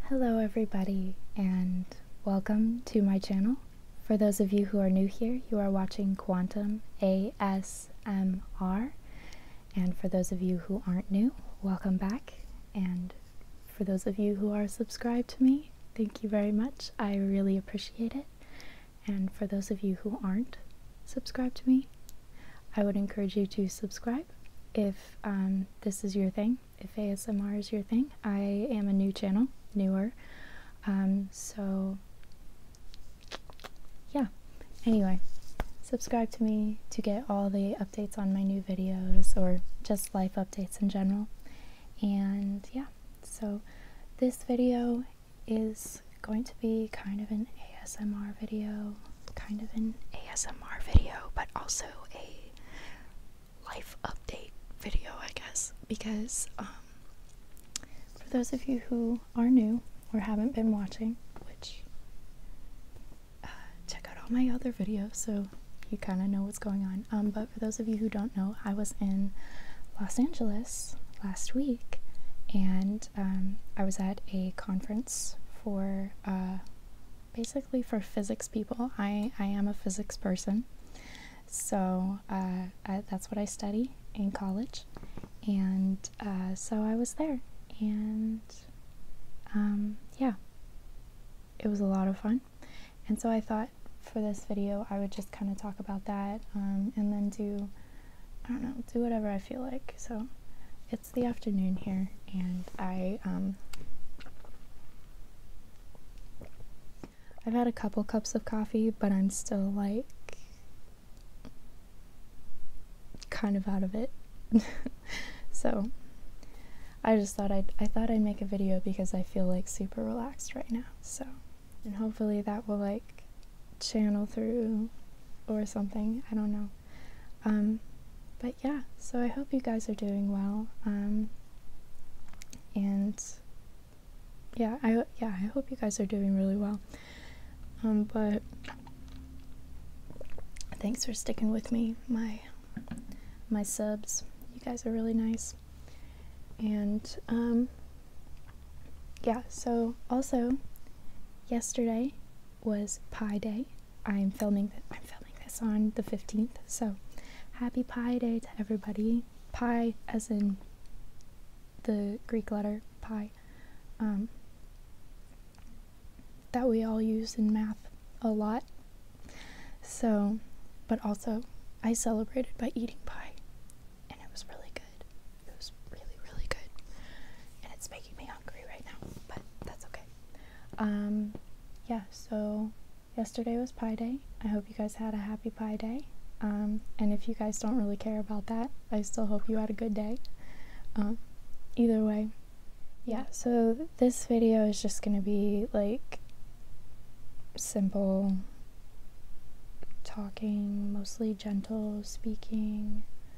Hello everybody and welcome to my channel. For those of you who are new here, you are watching Quantum ASMR, and for those of you who aren't new, welcome back, and for those of you who are subscribed to me, thank you very much. I really appreciate it. And for those of you who aren't subscribed to me, I would encourage you to subscribe if this is your thing, if ASMR is your thing. I am a new channel, newer, so yeah. Anyway, subscribe to me to get all the updates on my new videos or just life updates in general. And yeah, so this video is going to be kind of an ASMR video, but also a life update video, I guess, because for those of you who are new or haven't been watching, which check out all my other videos so you kind of know what's going on, but for those of you who don't know, I was in Los Angeles last week, and I was at a conference for basically for physics people. I am a physics person, so that's what I study in college, and so I was there, and yeah, it was a lot of fun. And so I thought for this video I would just kind of talk about that, and then do, I don't know, do whatever I feel like. So it's the afternoon here, and I've had a couple cups of coffee, but I'm still like kind of out of it. So I just thought I'd make a video because I feel like super relaxed right now. So, and hopefully that will like channel through or something, I don't know. But yeah, so I hope you guys are doing well. And yeah, I hope you guys are doing really well. But thanks for sticking with me, my subs. You guys are really nice. And yeah, so also yesterday was Pi Day. I'm filming this on the 15th, so happy Pi Day to everybody. Pi as in the Greek letter pi, that we all use in math a lot. So, but also I celebrated by eating pie, and it was really good. It was really, really good, and it's making me hungry right now, but that's okay. Yeah, so yesterday was Pi Day. I hope you guys had a happy Pi Day, and if you guys don't really care about that, I still hope you had a good day. Either way, yeah, so this video is just gonna be like simple talking, mostly gentle speaking,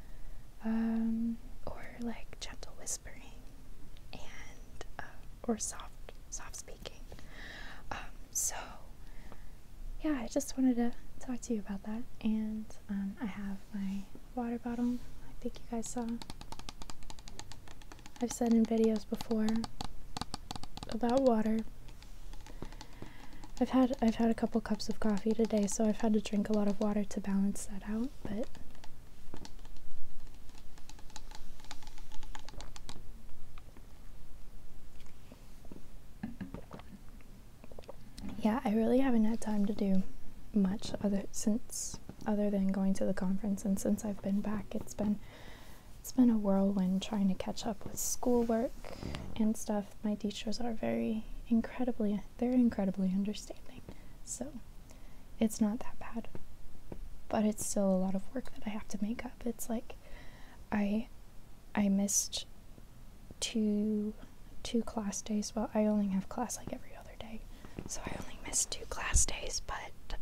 or like gentle whispering, and or soft speaking. So yeah, I just wanted to talk to you about that. And I have my water bottle. I think you guys saw. I've said in videos before about water. I've had a couple cups of coffee today, so I've had to drink a lot of water to balance that out, but yeah, I really haven't had time to do much other than going to the conference, and since I've been back, it's been a whirlwind trying to catch up with schoolwork and stuff. My teachers are they're incredibly understanding, so it's not that bad, but it's still a lot of work that I have to make up. It's like I missed two class days. Well, I only have class like every other day, so I only missed 2 class days, but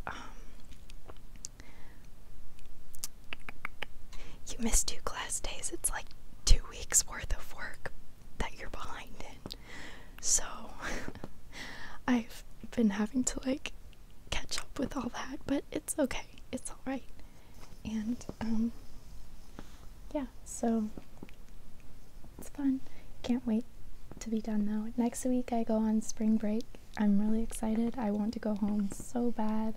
you miss 2 class days, it's like 2 weeks worth of work that you're behind in. So I've been having to like catch up with all that, but it's okay, it's alright. And yeah, so it's fun. Can't wait to be done though. Next week I go on spring break. I'm really excited. I want to go home so bad.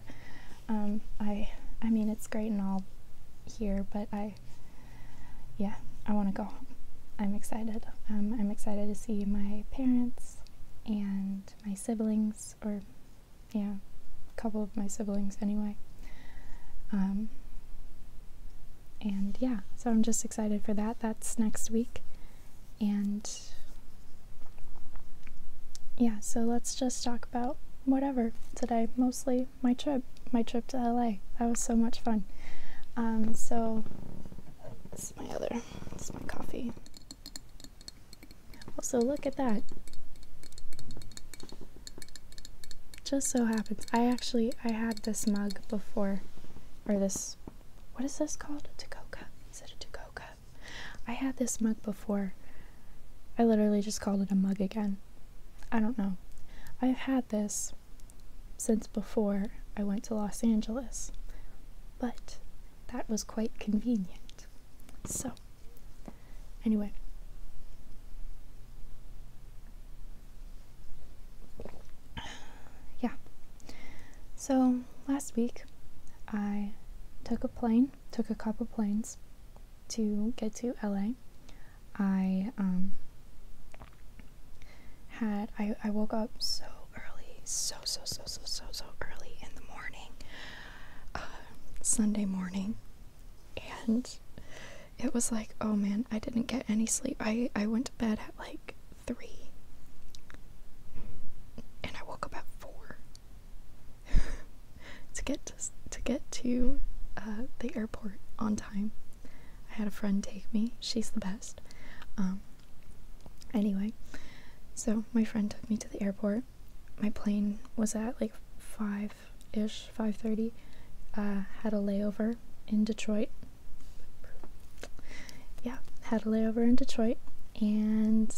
I mean, it's great and all here, but I want to go home. I'm excited. I'm excited to see my parents and my siblings, or yeah, a couple of my siblings anyway. And yeah, so I'm just excited for that. That's next week. And yeah, so let's just talk about whatever today. Mostly my trip to LA. That was so much fun. So this is my coffee. Also, look at that. Just so happens, I had this mug before, or this, what is this called? A to-go cup. Is it a to-go cup? I had this mug before. I literally just called it a mug again. I don't know. I've had this since before I went to Los Angeles, but that was quite convenient. So, anyway. Yeah. So, last week, I took a couple planes to get to LA. I woke up so early, so early in the morning, Sunday morning, and it was like, oh man, I didn't get any sleep. I went to bed at like 3, and I woke up at 4 to get to the airport on time. I had a friend take me. She's the best. Anyway, so my friend took me to the airport. My plane was at like 5-ish, 5:30. Had a layover in Detroit. Yeah, had a layover in Detroit, and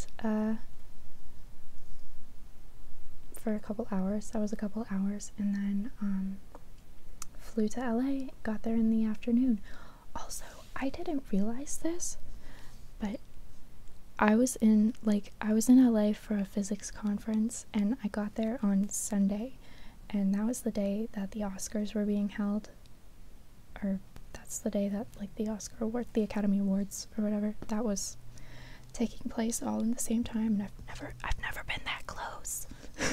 for a couple hours. That was a couple hours, and then flew to LA. Got there in the afternoon. Also, I didn't realize this, but I was in LA for a physics conference, and I got there on Sunday, and that was the day that the Oscars were being held, or that's the day that like the Academy Awards or whatever, that was taking place all in the same time, and I've never been that close.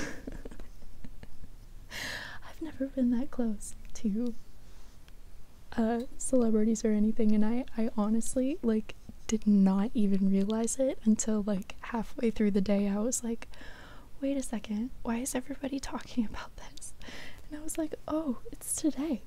I've never been that close to celebrities or anything, and I honestly like did not even realize it until like halfway through the day. I was like, wait a second, why is everybody talking about this? And I was like, oh, it's today.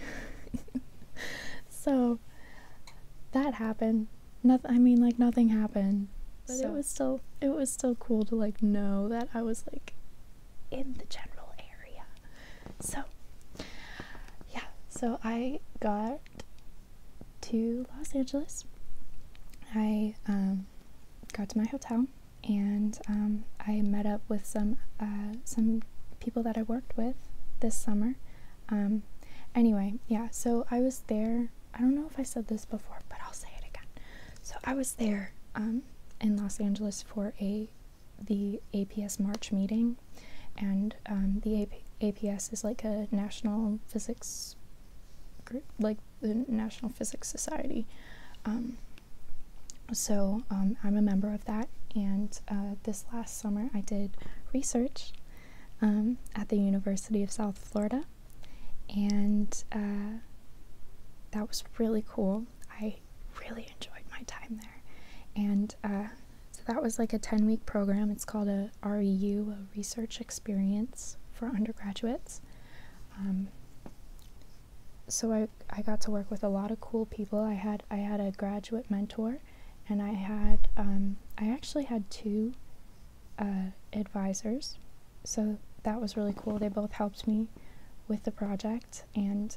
So that happened. Nothing happened, but so it was still cool to like know that I was like in the general area. So yeah, so I got to Los Angeles. I got to my hotel, and I met up with some people that I worked with this summer. Anyway, yeah, so I was there. I don't know if I said this before, but I'll say it again. So I was there in Los Angeles for the APS March meeting, and the APS is like a national physics group, like the National Physics Society. So I'm a member of that, and this last summer I did research at the University of South Florida, and that was really cool. I really enjoyed my time there, and so that was like a 10-week program. It's called a REU, a Research Experience for undergraduates. So I got to work with a lot of cool people. I had a graduate mentor, and I actually had 2 advisors, so that was really cool. They both helped me with the project, and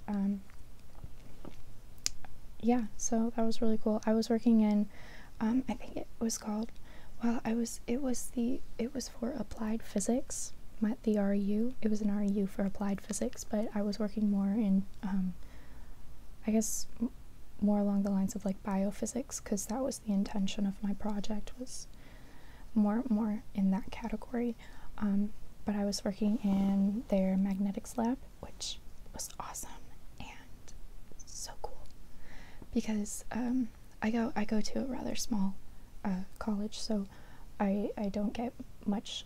yeah, so that was really cool. I was working in I think it was called, well, it was for applied physics. The REU, it was an REU for applied physics, but I was working more in I guess more along the lines of like biophysics, because that was the intention of my project, was more in that category. But I was working in their magnetics lab, which was awesome and so cool because I go to a rather small college, so I don't get much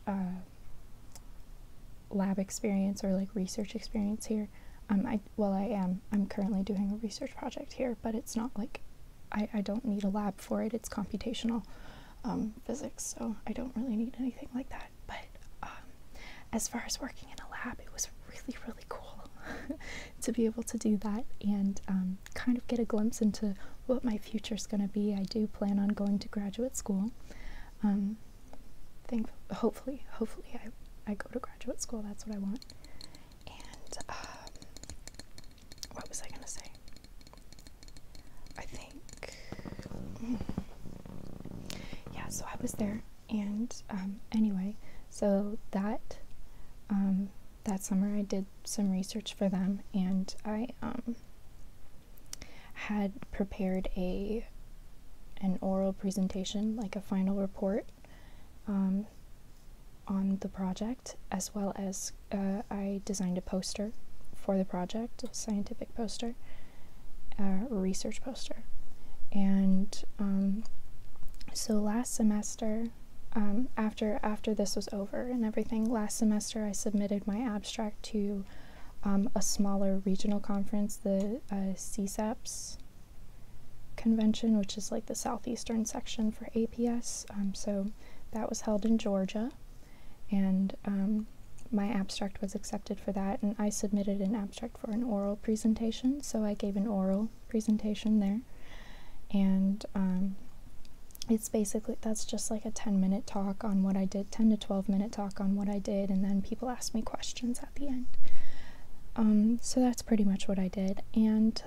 lab experience or like research experience here. I'm currently doing a research project here, but it's not like I don't need a lab for it. It's computational physics, so I don't really need anything like that. But as far as working in a lab, it was really cool to be able to do that and kind of get a glimpse into what my future's going to be. I do plan on going to graduate school. Hopefully I go to graduate school. That's what I want. And what was I going to say? I think yeah, so I was there, and anyway, so that summer I did some research for them, and I had prepared an oral presentation, like a final report on the project, as well as I designed a poster for the project, a scientific poster, a research poster. And so last semester, after this was over and everything, last semester I submitted my abstract to a smaller regional conference, the CSAPS convention, which is like the southeastern section for APS. So that was held in Georgia, and my abstract was accepted for that, and I submitted an abstract for an oral presentation, so I gave an oral presentation there. And it's basically, that's just like a 10-minute talk on what I did, 10 to 12-minute talk on what I did, and then people ask me questions at the end. So that's pretty much what I did. And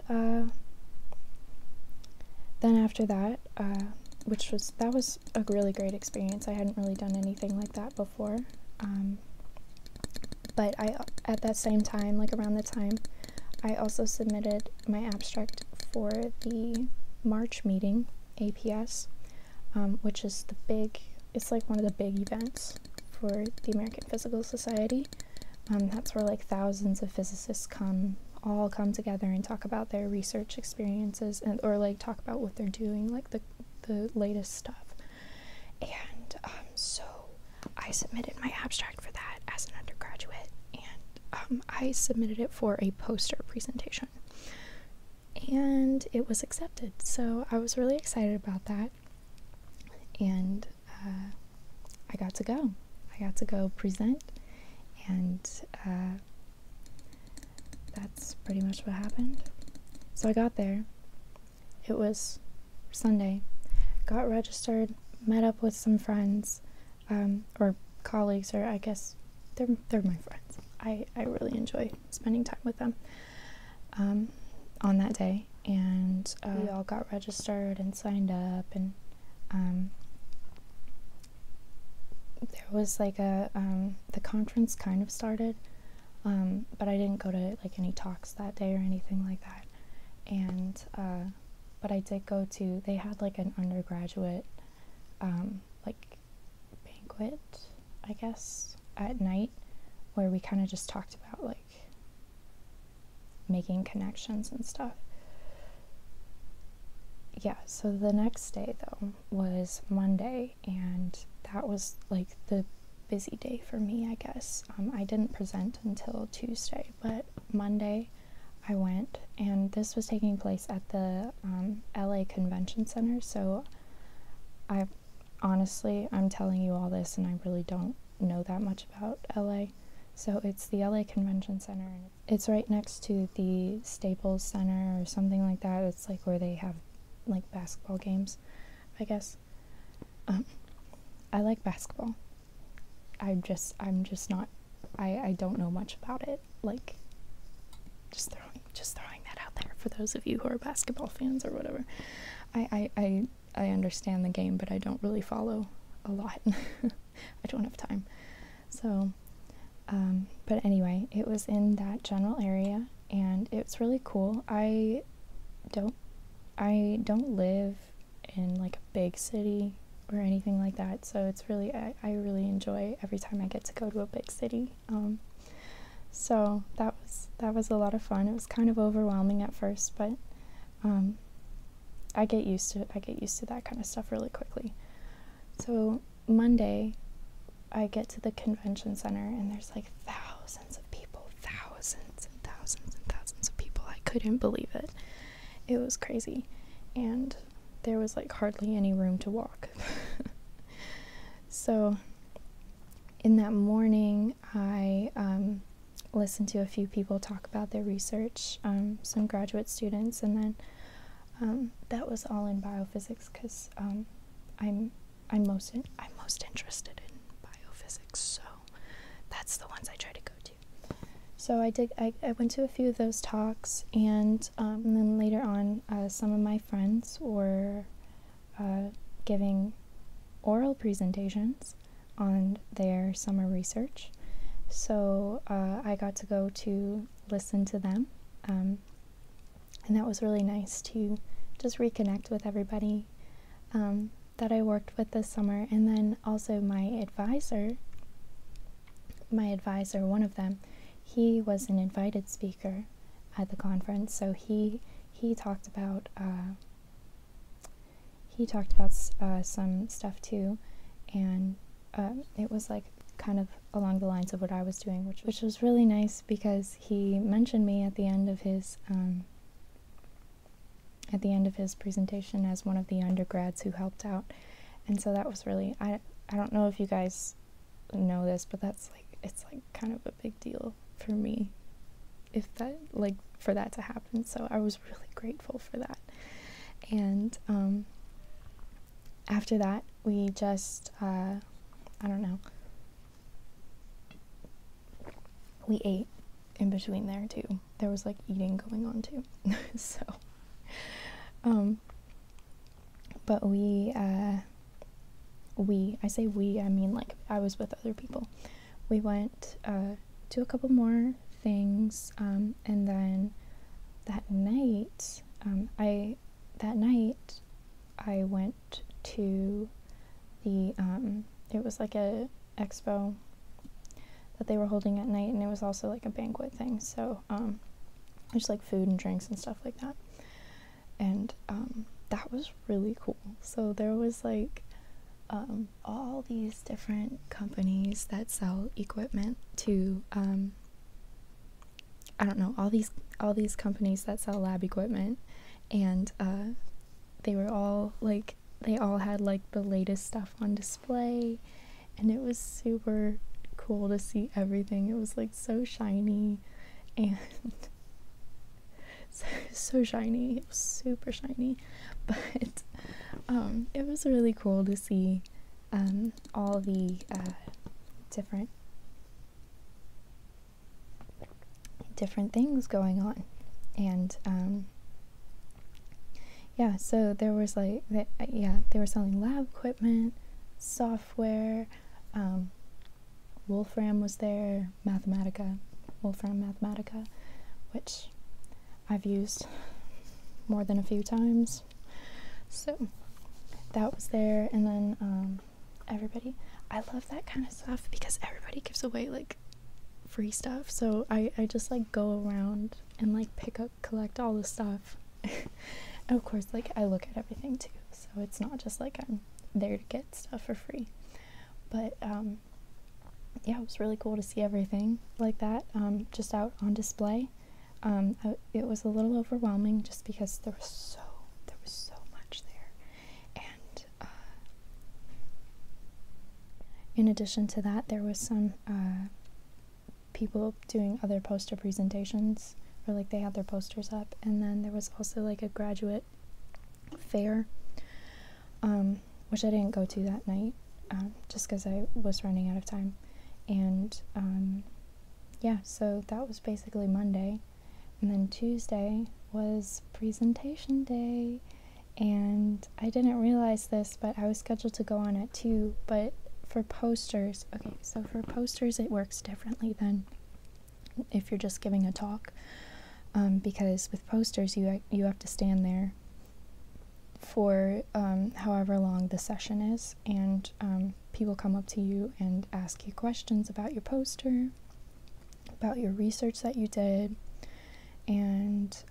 then after that, that was a really great experience. I hadn't really done anything like that before. But at that same time, like around the time, I also submitted my abstract for the March meeting, APS, which is it's like one of the big events for the American Physical Society. That's where like thousands of physicists all come together and talk about their research experiences, or like talk about what they're doing, like the latest stuff. And so I submitted my abstract for that as an undergraduate, and I submitted it for a poster presentation, and it was accepted. So I was really excited about that, and I got to go present, and that's pretty much what happened. So I got there, it was Sunday, got registered, met up with some friends, or colleagues, or I guess they're my friends. I really enjoy spending time with them on that day, and we all got registered and signed up, and there was like the conference kind of started, but I didn't go to like any talks that day or anything like that. And but I did go to, they had like an undergraduate like banquet, I guess, at night, where we kind of just talked about like making connections and stuff. Yeah, so the next day though was Monday, and that was like the busy day for me, I guess. I didn't present until Tuesday, but Monday I went, and this was taking place at the LA Convention Center. So I'm telling you all this, and I really don't know that much about LA. So it's the LA Convention Center, and it's right next to the Staples Center or something like that. It's like where they have like basketball games, I guess. I like basketball. I'm just not, I don't know much about it. Like, just throwing that out there for those of you who are basketball fans or whatever. I understand the game, but I don't really follow a lot. I don't have time. So, but anyway, it was in that general area, and it's really cool. I don't live in like a big city or anything like that, so it's really, I really enjoy every time I get to go to a big city. So that was a lot of fun. It was kind of overwhelming at first, but I get used to that kind of stuff really quickly. So Monday, I get to the convention center, and there's like thousands of people, thousands and thousands and thousands of people. I couldn't believe it. It was crazy, and there was like hardly any room to walk. So in that morning, I listened to a few people talk about their research, some graduate students, and then that was all in biophysics, because I'm most interested in biophysics, so that's the ones I try to go to. So I went to a few of those talks, and then later on, some of my friends were giving oral presentations on their summer research. So I got to go to listen to them, and that was really nice to just reconnect with everybody that I worked with this summer. And then also my advisor, one of them, he was an invited speaker at the conference, so he talked about some stuff too, and it was like kind of along the lines of what I was doing, which was really nice, because he mentioned me at the end of his presentation as one of the undergrads who helped out. And so that was really, I don't know if you guys know this, but it's kind of a big deal for me, for that to happen. So I was really grateful for that. And after that, we just we ate in between there too. There was like eating going on too. So but I say we, I mean like I was with other people. We went to a couple more things, and then that night I went to the it was like a expo that they were holding at night, and it was also like a banquet thing, so there's like food and drinks and stuff like that, and that was really cool. So there was like all these different companies that sell equipment to all these companies that sell lab equipment, and they all had like the latest stuff on display, and it was super cool to see everything. It was like so shiny, and so shiny. It was super shiny, but it was really cool to see all the different things going on. And yeah, so there was like they were selling lab equipment, software, Wolfram was there, Wolfram Mathematica, which I've used more than a few times. So that was there. And then everybody, I love that kind of stuff because everybody gives away like free stuff, so I just like go around and like collect all the stuff. And of course, like I look at everything too, so it's not just like I'm there to get stuff for free. But yeah, it was really cool to see everything like that just out on display. It was a little overwhelming just because there was so much there. And in addition to that, there was some people doing other poster presentations, or like they had their posters up, and then there was also like a graduate fair, which I didn't go to that night, just because I was running out of time. And yeah, so that was basically Monday. And then Tuesday was presentation day, and I didn't realize this, but I was scheduled to go on at 2, but for posters, okay, so for posters it works differently than if you're just giving a talk, because with posters you have to stand there for however long the session is, and people come up to you and ask you questions about your poster, about your research that you did, and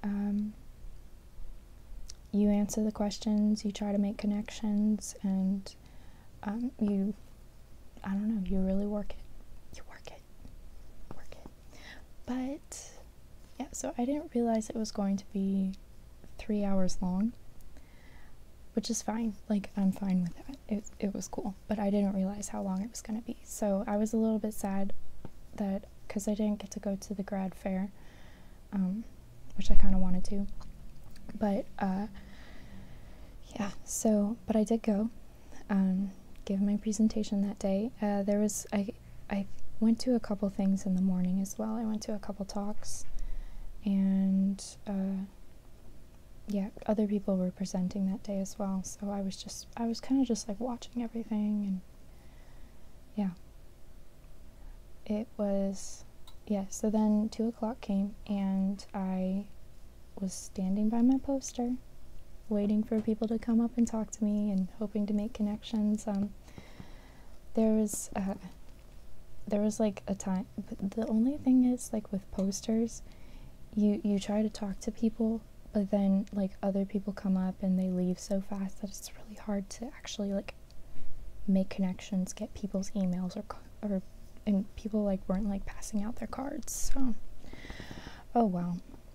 you answer the questions, you try to make connections, and you really work it. You work it. But yeah, so I didn't realize it was going to be 3 hours long, which is fine. Like, I'm fine with that. It was cool, but I didn't realize how long it was going to be. So I was a little bit sad that, because I didn't get to go to the grad fair, which I kind of wanted to. But yeah, so, but I did go, give my presentation that day. I went to a couple things in the morning as well. I went to a couple talks, and yeah, other people were presenting that day as well, so I was kind of just like watching everything, and yeah, it was, yeah, so then 2 o'clock came, and I was standing by my poster, waiting for people to come up and talk to me, and hoping to make connections. There was like a time, the only thing is, like, with posters, you try to talk to people, but then, like, other people come up and they leave so fast that it's really hard to actually, like, make connections, get people's emails, and people, like, weren't, like, passing out their cards, so, oh well.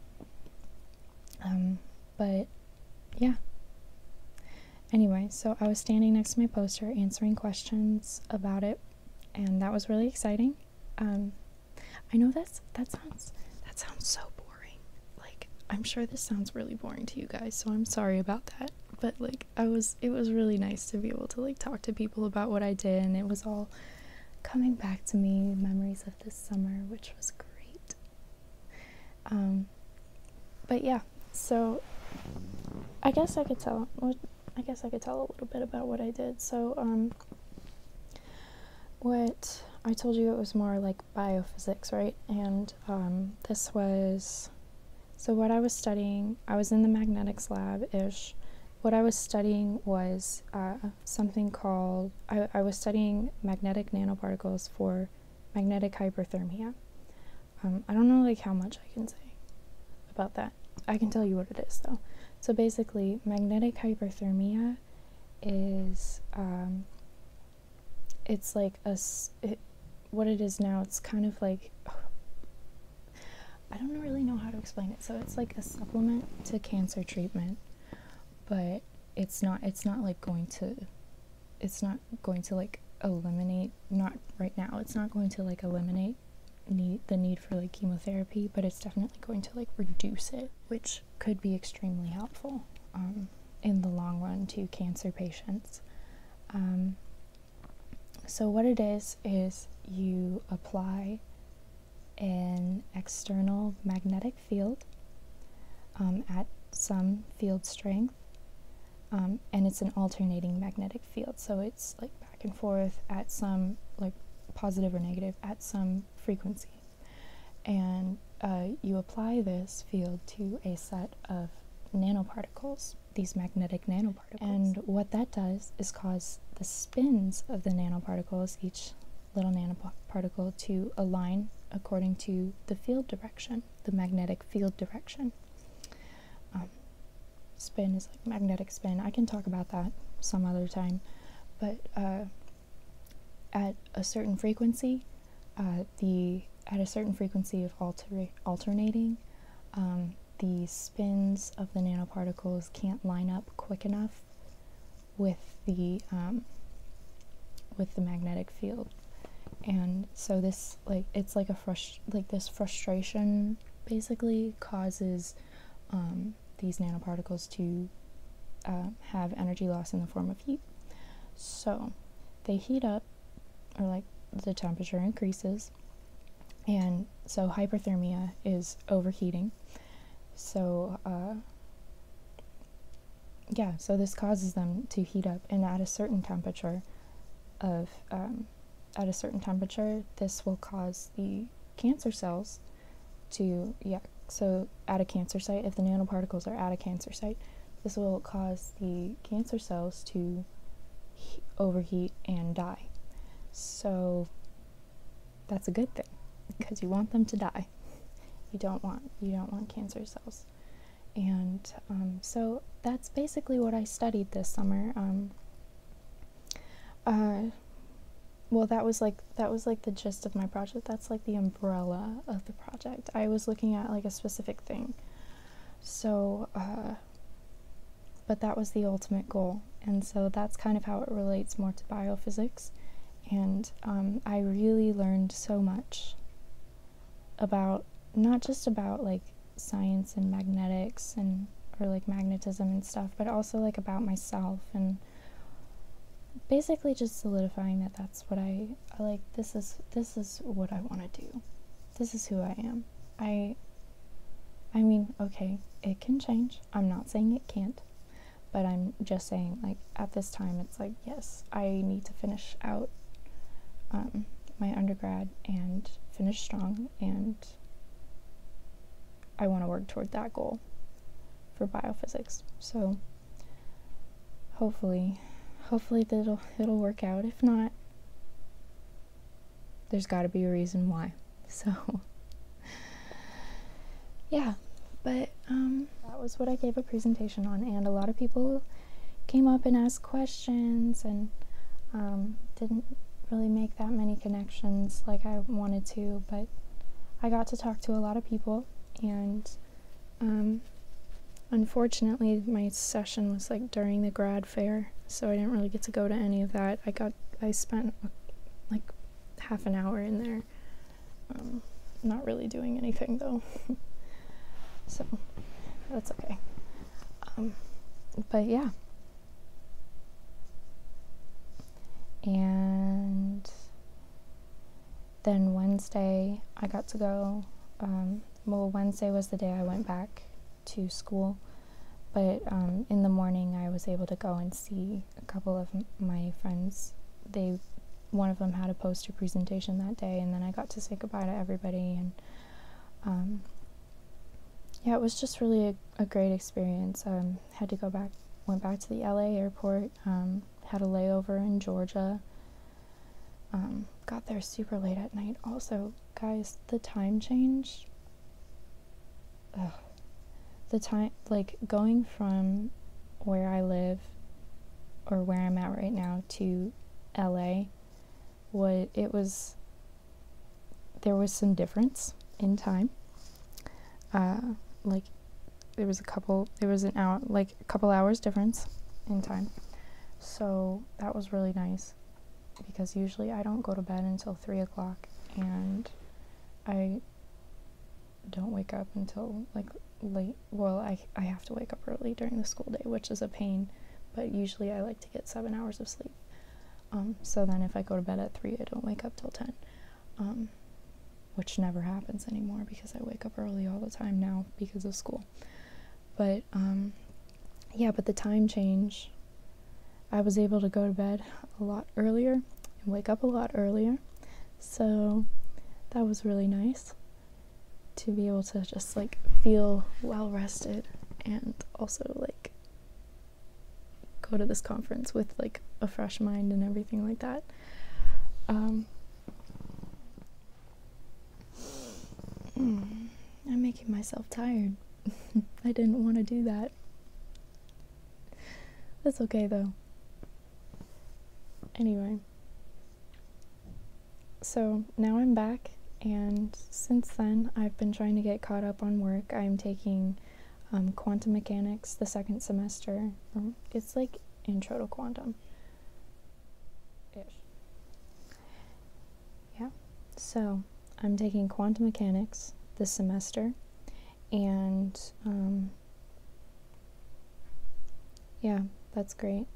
But yeah. Anyway, so I was standing next to my poster answering questions about it, and that was really exciting. I know that sounds so boring. Like, I'm sure this sounds really boring to you guys, so I'm sorry about that. But, like, it was really nice to be able to, like, talk to people about what I did, and it was all coming back to me, memories of this summer, which was great. But yeah, so I guess I could tell a little bit about what I did. So, what I told you, it was more like biophysics, right? And this was, so what I was studying, I was in the magnetics lab-ish. What I was studying was something called, I was studying magnetic nanoparticles for magnetic hyperthermia. I don't know, like, how much I can say about that. I can tell you what it is, though. So basically, magnetic hyperthermia is, it's like what it is now, it's kind of like, I don't really know how to explain it. So it's like a supplement to cancer treatment, but it's not like going to like eliminate, not right now, it's not going to like eliminate the need for like chemotherapy, but it's definitely going to like reduce it, which could be extremely helpful in the long run to cancer patients. So what it is you apply an external magnetic field at some field strength, and it's an alternating magnetic field, so it's like back and forth at some, like, positive or negative at some frequency, and you apply this field to a set of nanoparticles, these magnetic nanoparticles, and what that does is cause the spins of the nanoparticles, each little nanoparticle, to align according to the field direction, the magnetic field direction. Spin is like magnetic spin. I can talk about that some other time, but at a certain frequency, of alternating, the spins of the nanoparticles can't line up quick enough with the magnetic field, and so this, like, it's like this frustration basically causes these nanoparticles to have energy loss in the form of heat. So they heat up, or like the temperature increases, and so hyperthermia is overheating. So yeah, so this causes them to heat up, and at a certain temperature this will cause the cancer cells to, so at a cancer site, if the nanoparticles are at a cancer site, this will cause the cancer cells to overheat and die. So that's a good thing, because you want them to die. You don't want cancer cells. And so that's basically what I studied this summer. Well, that was like the gist of my project. That's like the umbrella of the project. I was looking at like a specific thing. So, but that was the ultimate goal. And so that's kind of how it relates more to biophysics. And I really learned so much about, not just about like science and magnetics and or like magnetism and stuff, but also like about myself, and basically just solidifying that that's what I like. This is what I want to do. This is who I am. I mean, okay, it can change. I'm not saying it can't, but I'm just saying, like, at this time it's like, yes, I need to finish out my undergrad and finish strong, and I want to work toward that goal for biophysics. So hopefully it'll work out. If not, there's got to be a reason why. So yeah, but that was what I gave a presentation on, and a lot of people came up and asked questions, and didn't really make that many connections like I wanted to, but I got to talk to a lot of people. And unfortunately my session was like during the grad fair, so I didn't really get to go to any of that. I spent like half an hour in there, not really doing anything though. So that's okay. But yeah, and then Wednesday I got to go. Well, Wednesday was the day I went back to school, but in the morning I was able to go and see a couple of my friends. One of them had a poster presentation that day, and then I got to say goodbye to everybody, and yeah, it was just really a great experience. Had to went back to the LA airport, had a layover in Georgia, got there super late at night. Also, guys, the time change, the time, like, going from where I live, or where I'm at right now, to LA, there was some difference in time. Like, there was a couple hours difference in time. So that was really nice, because usually I don't go to bed until 3 o'clock, and I don't wake up until like late. Well, I have to wake up early during the school day, which is a pain, but usually I like to get 7 hours of sleep. So then if I go to bed at 3, I don't wake up till 10, which never happens anymore because I wake up early all the time now because of school. But yeah, but the time change, I was able to go to bed a lot earlier and wake up a lot earlier, so that was really nice to be able to just like feel well rested, and also like go to this conference with like a fresh mind and everything like that. I'm making myself tired. I didn't want to do that. That's okay though. Anyway, so now I'm back, and since then I've been trying to get caught up on work. I'm taking quantum mechanics the second semester. It's like intro to quantum ish. Yeah, so I'm taking quantum mechanics this semester, and yeah, that's great.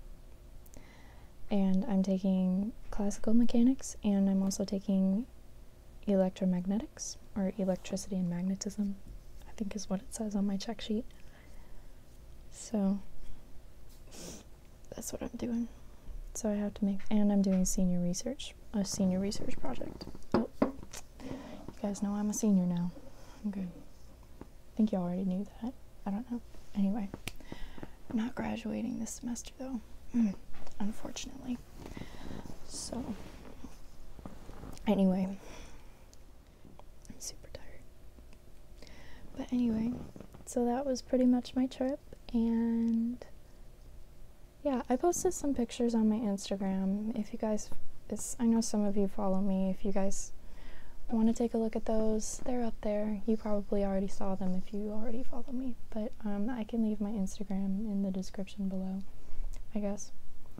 And I'm taking classical mechanics, and I'm also taking electromagnetics, or electricity and magnetism, I think is what it says on my check sheet. So that's what I'm doing. So I have to and I'm doing a senior research project. Oh, you guys know I'm a senior now. I'm good. I think you already knew that. I don't know. Anyway, I'm not graduating this semester though, unfortunately. So anyway, I'm super tired. But anyway, so that was pretty much my trip, and yeah, I posted some pictures on my Instagram. If you guys, I know some of you follow me. If you guys want to take a look at those, they're up there. You probably already saw them if you already follow me, but I can leave my Instagram in the description below, I guess.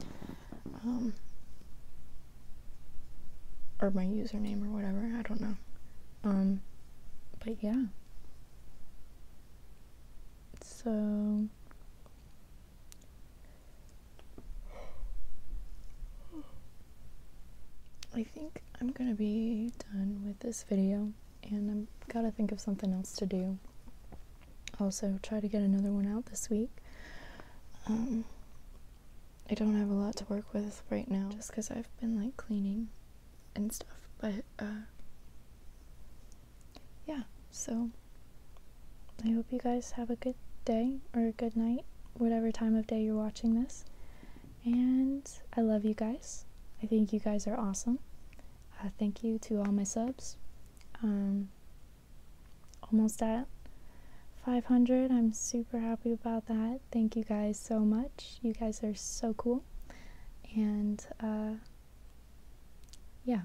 Or my username or whatever, I don't know. But yeah. So I think I'm gonna be done with this video, and I'm gotta think of something else to do. Also, try to get another one out this week. I don't have a lot to work with right now, just because I've been like cleaning and stuff, but yeah, so I hope you guys have a good day or a good night, whatever time of day you're watching this, and I love you guys. I think you guys are awesome. Thank you to all my subs. Almost at 500. I'm super happy about that. Thank you guys so much. You guys are so cool. And yeah.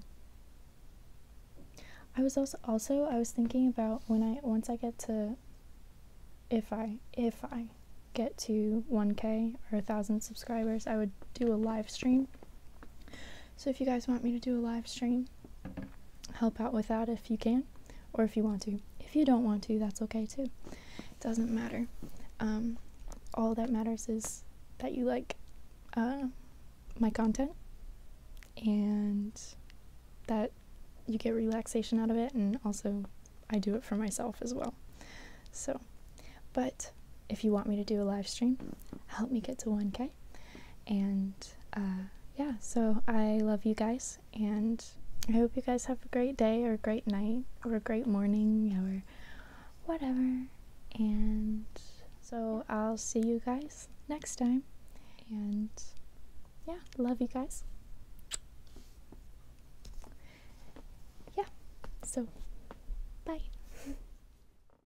I was also I was thinking about once I get to, if I get to 1K or 1,000 subscribers, I would do a live stream. So if you guys want me to do a live stream, help out with that if you can, or if you want to. If you don't want to, that's okay too. It doesn't matter. All that matters is that you like my content, and that you get relaxation out of it, and also I do it for myself as well. So, but if you want me to do a live stream, help me get to 1K. And yeah, so I love you guys, and I hope you guys have a great day or a great night or a great morning or whatever. And so I'll see you guys next time, and yeah, love you guys. Yeah, so bye.